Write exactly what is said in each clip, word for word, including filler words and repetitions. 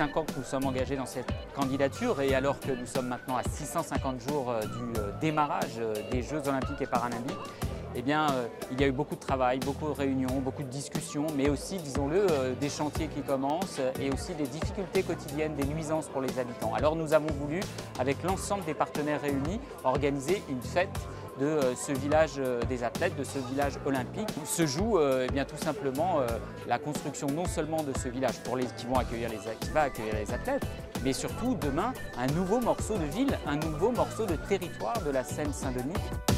cinq ans que nous sommes engagés dans cette candidature et alors que nous sommes maintenant à six cent cinquante jours du démarrage des Jeux Olympiques et Paralympiques, eh bien, euh, il y a eu beaucoup de travail, beaucoup de réunions, beaucoup de discussions, mais aussi, disons-le, euh, des chantiers qui commencent et aussi des difficultés quotidiennes, des nuisances pour les habitants. Alors nous avons voulu, avec l'ensemble des partenaires réunis, organiser une fête de euh, ce village euh, des athlètes, de ce village olympique, où se joue euh, eh bien, tout simplement euh, la construction non seulement de ce village pour les, qui, vont accueillir les, qui va accueillir les athlètes, mais surtout demain un nouveau morceau de ville, un nouveau morceau de territoire de la Seine-Saint-Denis.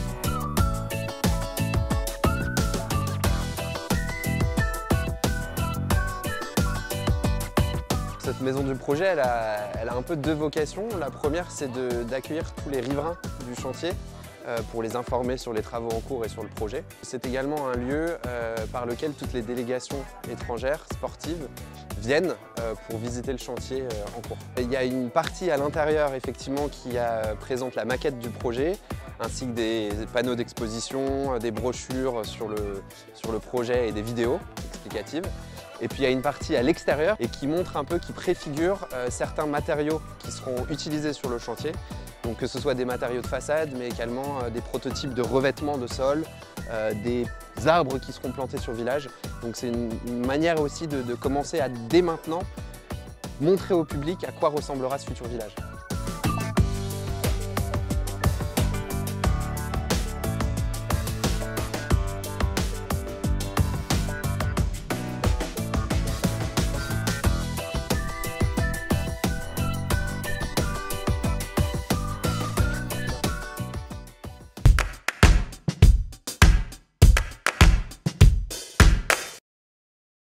Cette maison du projet, elle a, elle a un peu deux vocations. La première, c'est d'accueillir tous les riverains du chantier euh, pour les informer sur les travaux en cours et sur le projet. C'est également un lieu euh, par lequel toutes les délégations étrangères, sportives, viennent euh, pour visiter le chantier euh, en cours. Et il y a une partie à l'intérieur, effectivement, qui a, présente la maquette du projet, ainsi que des panneaux d'exposition, des brochures sur le, sur le projet et des vidéos explicatives. Et puis il y a une partie à l'extérieur et qui montre un peu, qui préfigure euh, certains matériaux qui seront utilisés sur le chantier. Donc que ce soit des matériaux de façade, mais également euh, des prototypes de revêtement de sol, euh, des arbres qui seront plantés sur le village. Donc c'est une, une manière aussi de, de commencer à, dès maintenant, montrer au public à quoi ressemblera ce futur village.